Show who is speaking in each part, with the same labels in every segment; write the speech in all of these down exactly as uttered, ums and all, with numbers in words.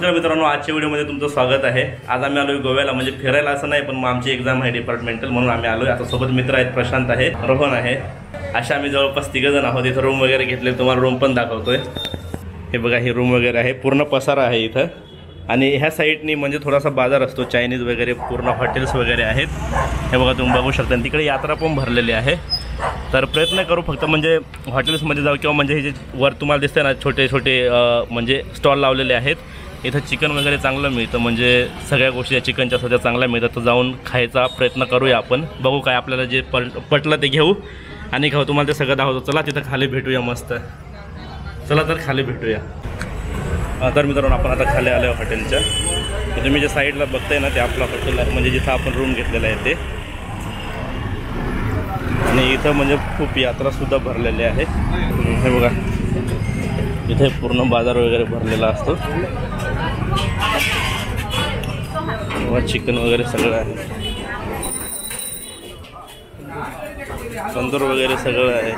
Speaker 1: नमस्कार मित्रांनो, आजच्या व्हिडिओमध्ये तुमचं स्वागत आहे। आज आम्ही आलोय गोव्याला, म्हणजे फिरायला असं नाही, पण मग आमची एक्झाम आहे डिपार्टमेंटल, म्हणून आम्ही आलोय। आता सोबत मित्र आहेत, प्रशांत आहे, रोहन आहे, अशा आम्ही जवळपास तिघ जण आहोत। इथं रूम वगैरे घेतले, तुम्हाला रूम पण दाखवतोय। हे बघा, ही रूम वगैरे आहे, पूर्ण पसारा आहे इथं। आणि ह्या साईडनी म्हणजे थोडासा बाजार असतो, चायनीज वगैरे, पूर्ण हॉटेल्स वगैरे आहेत। हे बघा, तुम्ही बघू शकता, तिकडे यात्रा पण भरलेली आहे। तर प्रयत्न करू फक्त म्हणजे हॉटेल्समध्ये जाऊ, किंवा म्हणजे हे जे वर तुम्हाला दिसतंय ना छोटे छोटे म्हणजे स्टॉल लावलेले आहेत। इथं चिकन वगैरे चांगलं मिळतं, म्हणजे सगळ्या गोष्टी या चिकनच्या सध्या चांगल्या मिळतात। तर जाऊन खायचा प्रयत्न करूया आपण, बघू काय आपल्याला जे पटलं ते घेऊ आणि खाऊ। तुम्हाला ते सगळं दाखवतो, चला तिथं खाली भेटूया मस्त। चला तर खाली भेटूया। तर मित्रांनो, आपण आता खाली आलो हॉटेलच्या। तर तुम्ही जे साईडला बघताय ना, ते आपलं हॉटेल आहे, म्हणजे जिथं आपण रूम घेतलेला आहे ते। आणि इथं म्हणजे खूप यात्रासुद्धा भरलेली आहे। हे बघा, इथे पूर्ण बाजार वगैरे भरलेला असतो, चिकन वगैरे सगळं आहे, तंदूर वगैरे सगळं आहे।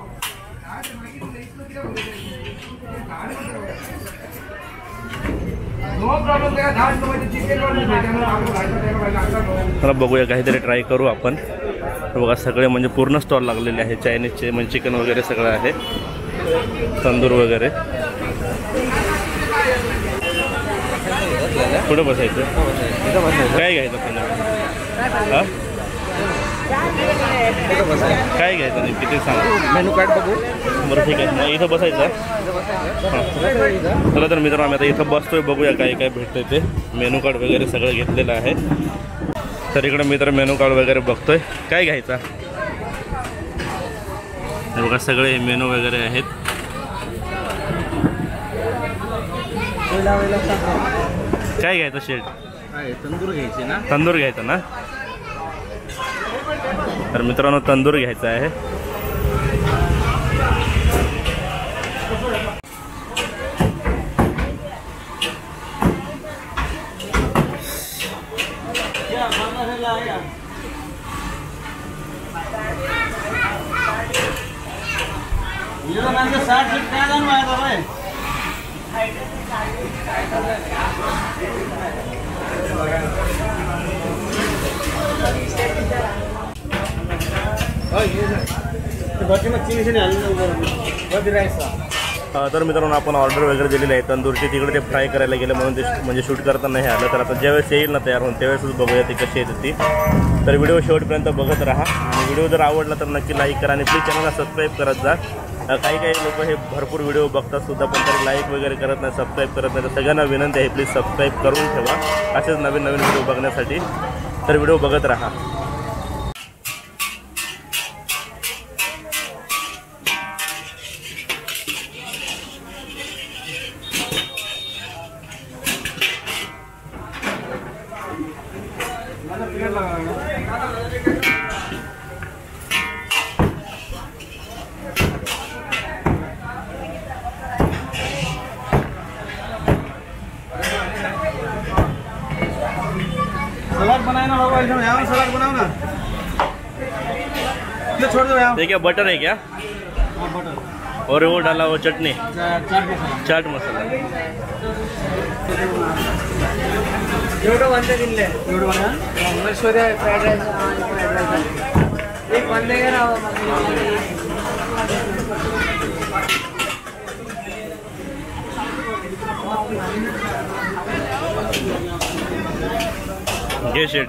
Speaker 1: चला बघूया, काहीतरी ट्राय करू आपण। बघा, सगळे म्हणजे पूर्ण स्टॉल लागलेले आहे, चायनीजचे, म्हणजे चिकन वगैरे सगळं आहे, तंदूर वगैरे। पुढे बसायचं, काय घ्यायचं पुन्हा? हां, काय घ्यायचं नाही, किती सांग, मेनू कार्ड बघू। बरं ठीक आहे, मग इथं बसायचं। चला तर मित्रांनो, आम्ही आता इथं बसतोय, बघूया काय काय भेटतंय ते। मेनू कार्ड वगैरे सगळं घेतलेलं आहे। तर इकडे मित्र मेनू कार्ड वगैरे बघतोय, काय घ्यायचा? हे बघा, सगळे मेनू वगैरे आहेत। काय घ्यायचं शेट? तंदूर घ्यायचे ना? तंदूर घ्यायचं ना? तर मित्रांनो, तंदूर घ्यायचा आहे। तर मित्रांनो, आपण ऑर्डर वगैरे दिलेली आहे तंदूरची, तिकडे ते फ्राय करायला गेलं म्हणून ते म्हणजे शूट करताना हे आलं। तर आता ज्यावेळेस येईल ना तयार होऊन, त्यावेळेसच बघूया ती कशी येते ती। तर व्हिडिओ शेवटपर्यंत बघत राहा, आणि व्हिडिओ जर आवडला तर नक्की लाईक करा, आणि प्लीज चॅनलला सबस्क्राईब करत जा। काही काही लोक हे भरपूर व्हिडिओ बघतात सुद्धा, पण तरी लाईक वगैरे करत नाही, सबस्क्राईब करत नाही। तर सगळ्यांना विनंती आहे, प्लीज सबस्क्राईब करून ठेवा असेच नवीन नवीन व्हिडिओ बघण्यासाठी। तर व्हिडिओ बघत राहा।
Speaker 2: सलाद बनाए ना बाबा, एकदम यहाँ सलाद बनाओ ना। ये छोड़ दो यहाँ।
Speaker 1: ये क्या बटर है क्या?
Speaker 2: हाँ, बटर।
Speaker 1: और वो डाला वो चटनी,
Speaker 2: चाट मसाला।
Speaker 1: चाट मसाला।
Speaker 2: एवढं वांदे दिले, एवढं वांदे Maheshwari fried rice, fried rice एक वांदे घ्या ना।
Speaker 1: घे शेट।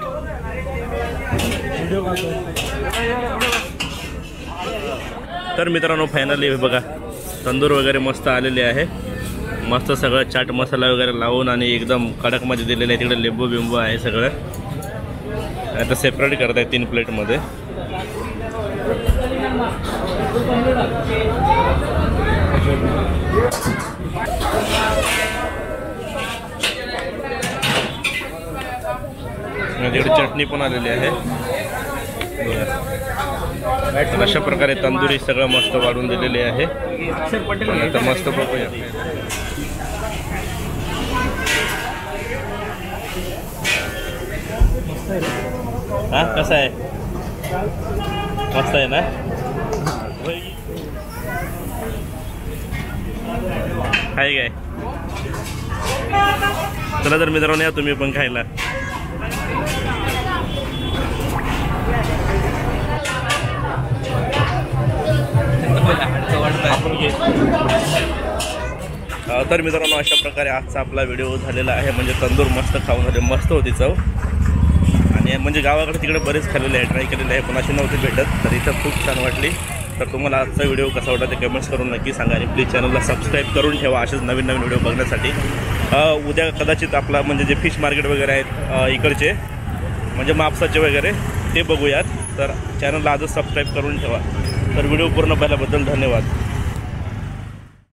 Speaker 1: तर मित्रांनो, फायनली बघा, तंदूर वगैरे मस्त आलेले आहे, मस्त सगळं चाट मसाला वगैरे लावून आणि एकदम कडकमध्ये दिलेलं आहे। तिकडे लिंबू बिंबू आहे सगळं। आता सेपरेट करत आहे तीन प्लेटमध्ये। तिकडे चटणी पण आलेली आहे। अशा प्रकारे तंदुरी सगळं मस्त वाढून दिलेली आहे। आता मस्त बघूया। हां कसं आहे? मस्त आहे ना? काय काय चला तर मित्रांनो, या तुम्ही पण खायला. तर मित्रांनो, अशा प्रकारे आजचा आपला व्हिडिओ झालेला आहे. म्हणजे तंदूर मस्त खाऊन झाले, मस्त होती चव. आणि म्हणजे गावाकडे तिकडे बरेच खाल्लेले आहे, ट्राय केलेले आहे, पण अशी नव्हती भेटत. तर इथं खूप छान वाटली. तर तुम्हाला आजचा व्हिडिओ कसा वाटला ते कमेंट्स करून नक्की सांगा. आणि प्लीज चॅनलला सबस्क्राईब करून ठेवा असेच नवीन नवीन व्हिडिओ बघण्यासाठी. उद्या कदाचित आपला म्हणजे जे फिश मार्केट वगैरे आहेत इकडचे म्हणजे मापसाचे वगैरे ते बघूयात. तर चॅनलला आजच सबस्क्राईब करून ठेवा. तर व्हिडिओ पूर्ण पाहिल्याबद्दल धन्यवाद.